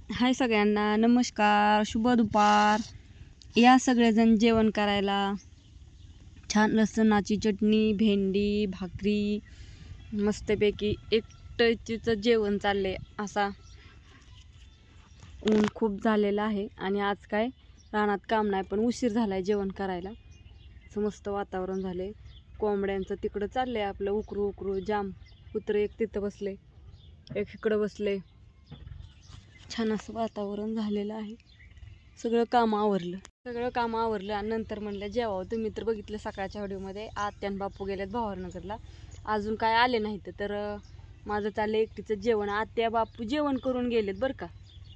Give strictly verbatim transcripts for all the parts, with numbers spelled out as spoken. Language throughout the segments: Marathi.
हाय सगळ्यांना, नमस्कार, शुभ दुपार. या सगळेजण जेवण करायला. छान लसणाची चटणी, भेंडी, भाकरी, मस्तपैकी एकटंच जेवण चालले. असा ऊन खूप झालेलं आहे आणि आज काय रानात काम नाही, पण उशीर झालाय जेवण करायला. असं मस्त वातावरण झाले. कोंबड्यांचं तिकडं चाललंय आपलं उकरू उकरू. जाम कुत्रं एक तिथं बसले, एक इकडं बसले. छान असं वातावरण झालेलं आहे. सगळं काम आवरलं सगळं काम आवरलं आणि नंतर म्हणलं जेवावं. तुम्ही तर बघितलं सकाळच्या व्हिडिओमध्ये, आत्यान बापू गेलेत भावानगरला, अजून काय आले नाहीत. तर माझं चाललं एकटीचं जेवण. आत्या बापू जेवण करून गेलेत बरं का,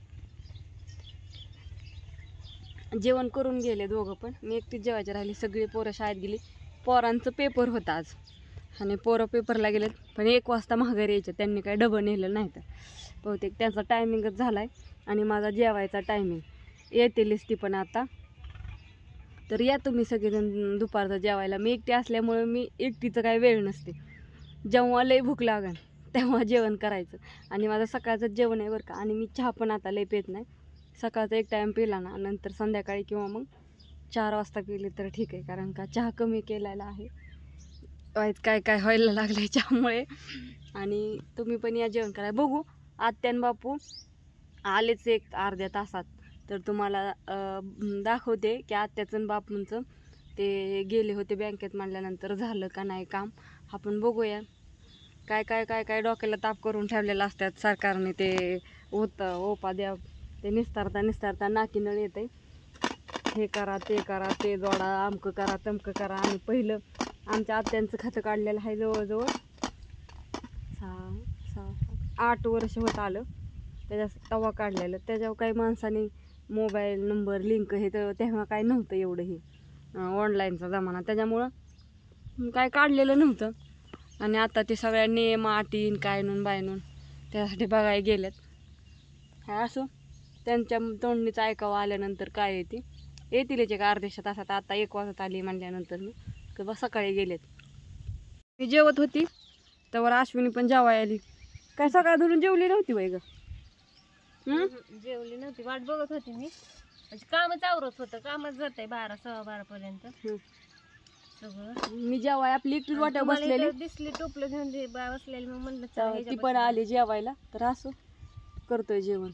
जेवण करून गेले दोघं पण. मी एकटीच जेवायची राहिली. सगळी पोरं शाळेत गेली. पोरांचं पेपर होता आज आणि पोरं पेपरला गेलेत, पण एक वाजता माघारी यायचे. त्यांनी काय डबं नेलं नाही तर बहुतेक त्यांचा टायमिंगच झाला आहे आणि माझा जेवायचा टायमिंग. येतीलच ती पण आता. तर या तुम्ही सगळेजण दुपारचं जेवायला. मी एकटी असल्यामुळे मी एकटीचं काय वेळ नसते. जेव्हा लय भूक लागेल तेव्हा जेवण करायचं. आणि माझं सकाळचं जेवण आहे बरं का. आणि मी चहा पण आता लय पेत नाही. सकाळचा एक टाईम पिला ना, नंतर संध्याकाळी किंवा मग चार वाजता पिले तर ठीक आहे, कारण का चहा कमी केलेला आहे. काय काय व्हायला लागलं चहामुळे. आणि तुम्ही पण या जेवण करायला. बघू आत्यान बापू आलेच एक अर्ध्या तासात, तर तुम्हाला दाखवते की आत्याचं बापूंचं ते गेले होते बँकेत म्हणल्यानंतर झालं का नाही काम. आपण बघूया. काय काय काय काय डोक्याला ताप करून ठेवलेलं असतात सरकारने. ते होतं ओपा द्या, ते निस्तारता निस्तारता नाकी नळ येते. हे करा, ते करा, ते जोडा, आमकं करा, तमकं करा. आणि पहिलं आमच्या आत्यांचं खातं काढलेलं आहे जवळजवळ सहा सहा आठ वर्ष होत आलं. त्याच्या तवा काढलेलं, त्याच्यावर काही माणसाने मोबाईल नंबर लिंक हे तर तेव्हा काय नव्हतं एवढं हे ऑनलाईनचा जमाना, त्याच्यामुळं काय काढलेलं नव्हतं. आणि आता ते सगळ्या नेम आटीन काय नून बायनून त्यासाठी बघायला गेलेत. हा असो, त्यांच्या तोंडणीचं ऐकावं आल्यानंतर काय येते येतीलच एक अर्ध्याशा तासात. आता एक वाजत आली म्हणल्यानंतर मी किंवा सकाळी गेलेत. मी जेवत होती तेव्हा अश्विनी पण जेवाय आली. काय सकाळ धरून जेवली नव्हती बाई ग? जेवली नव्हती, वाट बघत होती मी. म्हणजे कामच आवरत होतं. कामच जात आहे बारा सव्वा बारा पर्यंत सगळं. मी जेवाय आपली एकटीच वाट्या बसलेली दिसली टोपलं घेऊन जे बा बसलेली, मग म्हणलं ती पण आली जेवायला. तर असं करतोय जेवण.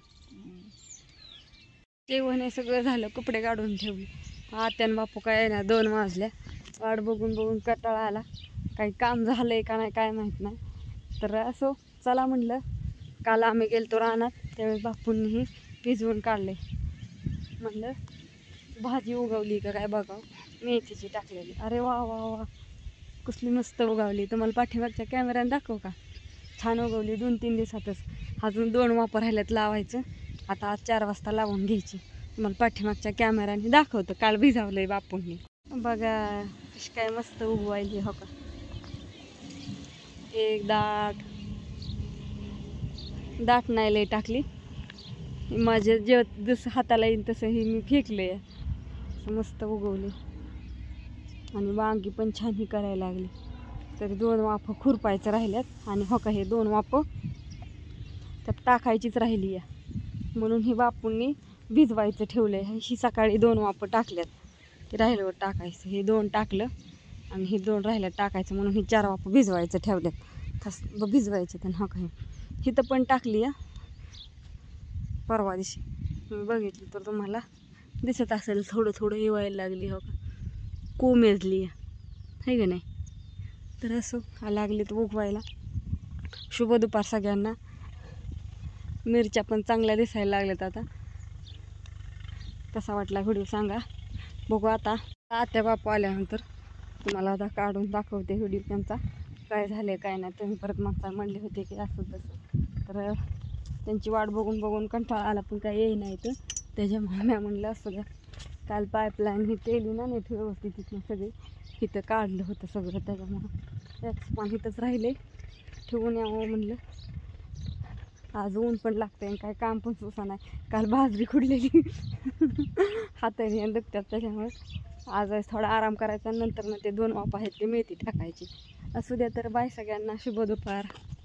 जेवण हे सगळं झालं, कपडे काढून ठेवले. आत्यान बापू काय ना दोन वाजल्या. वाट बघून बघून कंटाळा आला. काही काम झालंय का नाही काय माहीत नाही. तर असो चला म्हणलं. काल आम्ही गेलतो रानात, त्यावेळेस बापूंनीही भिजवून काढले. म्हणलं भाजी उगवली का काय बघावं. मेथीची टाकलेली. अरे वा वा वा, कसली मस्त उगवली. तुम्हाला पाठीमागच्या कॅमेऱ्याने दाखव का? छान उगवली दोन तीन दिवसातच. अजून दोन वापर राहिल्यात लावायचं. आता आज चार वाजता लावून घ्यायची. तुम्हाला पाठीमागच्या कॅमेऱ्याने दाखवतं. काल भिजावलंय बापूंनी. बघा कशी काय मस्त उगवायली. हो का, एक दाट दाट नाही लई टाकली. माझ्या जे जसं हाताला येईल तसं ही मी फेकले. मस्त उगवली आणि वांगी पण छान ही करायला लागली. तरी दोन वाफं खुरपायचं राहिल्यात. आणि हो का, हे दोन वाफं त्यात टाकायचीच राहिली या, म्हणून ही बापूंनी भिजवायचं ठेवलं आहे. ही सकाळी दोन वाफं टाकल्यात, ते राहिल्यावर टाकायचं. हे दोन टाकलं आणि ही दोन राहिल्यात टाकायचं, म्हणून ही चार वाफं भिजवायचं ठेवल्यात. तस भिजवायचं तर. हो का, ही तर पण टाकली या परवा दिवशी. तुम्ही बघितली तर तुम्हाला दिसत असेल थोडं थोडं येवायला लागली. हो का, कोमेजली आहे का नाही. तर असं लागली तर उगवायला. शुभ दुपार सगळ्यांना. मिरच्या पण चांगल्या दिसायला लागल्यात आता. कसा वाटला व्हिडिओ सांगा. बघू आता आत्या बापू आल्यानंतर तुम्हाला आता काढून दाखवते व्हिडिओ त्यांचा काय झाले काय नाही. तुम्ही परत मागचा म्हणले होते की असं तसं, तर त्यांची वाट बघून बघून कंटाळा आला, पण काय येई नाही तर त्याच्यामुळे मी म्हणलं असं द्या. काल पाईपलाईन ही केली ना नीट व्यवस्थित, तिथून सगळे इथं काढलं होतं सगळं, त्याच्यामुळं त्याच पाणी इथंच राहिले ठेवून यावं म्हणलं. आज ऊन पण लागतंय आणि काय काम पण सुसा नाही. काल बाजरी खुडलेली हाताने दुखतात, त्याच्यामुळे आज थोडा आराम करायचा. नंतर मग ते दोन वाफ आहेत ते मेथी टाकायची. असू द्या तर बाय सगळ्यांना, शुभ दुपार.